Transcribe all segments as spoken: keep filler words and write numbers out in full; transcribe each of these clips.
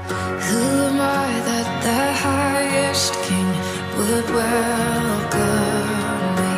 Who am I that the highest king would welcome me?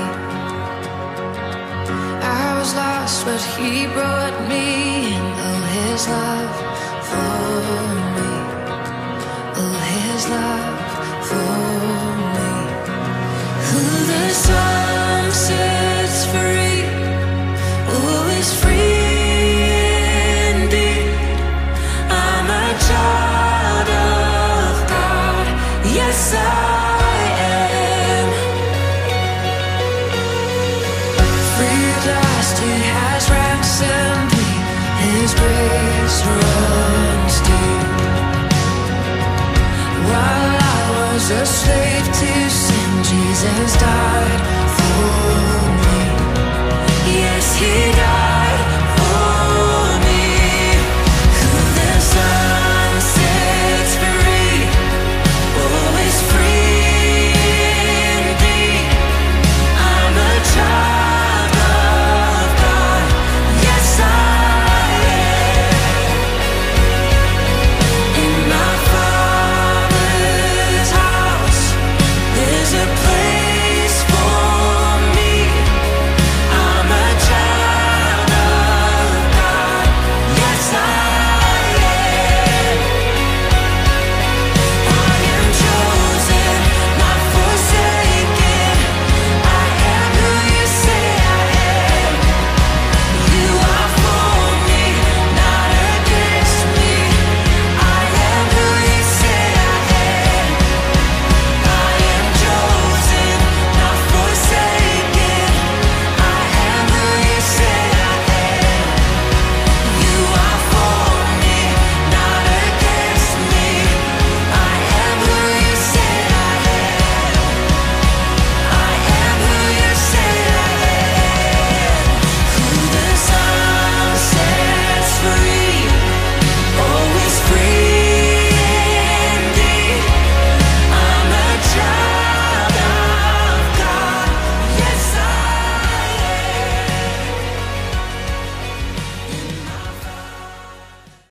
I was lost, but he brought me in. Oh, his love for me. Oh, his love for me. Who the Son sets free, oh, is free indeed. I'm a child of God, yes I am. Free at last, he has ransomed me, his grace runs deep. While I was a slave to sin, Jesus died for me. Yes, he died.